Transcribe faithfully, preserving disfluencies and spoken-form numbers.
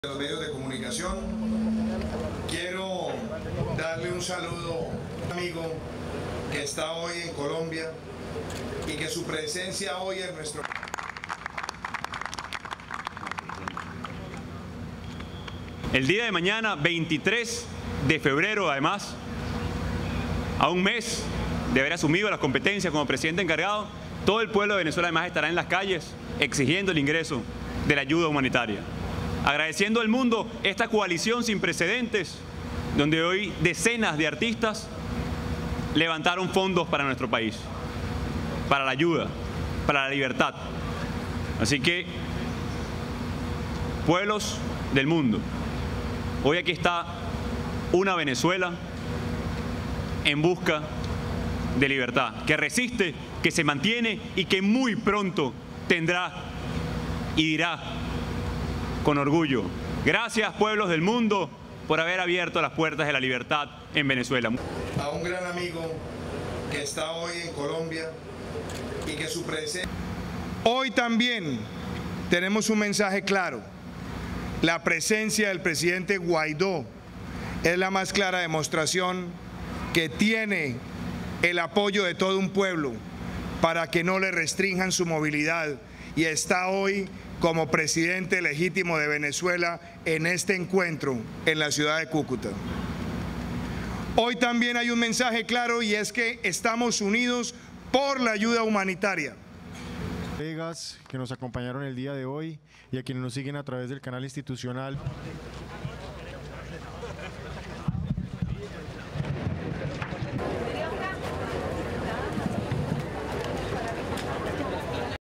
De los medios de comunicación, quiero darle un saludo a un amigo que está hoy en Colombia y que su presencia hoy en nuestro El día de mañana, veintitrés de febrero, además, a un mes de haber asumido las competencias como presidente encargado, todo el pueblo de Venezuela además estará en las calles exigiendo el ingreso de la ayuda humanitaria. Agradeciendo al mundo esta coalición sin precedentes, donde hoy decenas de artistas levantaron fondos para nuestro país, para la ayuda, para la libertad. Así que, pueblos del mundo, hoy aquí está una Venezuela en busca de libertad, que resiste, que se mantiene y que muy pronto tendrá y dirá con orgullo: gracias, pueblos del mundo, por haber abierto las puertas de la libertad en Venezuela. A un gran amigo que está hoy en Colombia y que su presencia... Hoy también tenemos un mensaje claro. La presencia del presidente Guaidó es la más clara demostración que tiene el apoyo de todo un pueblo para que no le restrinjan su movilidad, y está hoy como presidente legítimo de Venezuela en este encuentro en la ciudad de Cúcuta. Hoy también hay un mensaje claro, y es que estamos unidos por la ayuda humanitaria. Colegas que nos acompañaron el día de hoy y a quienes nos siguen a través del canal institucional.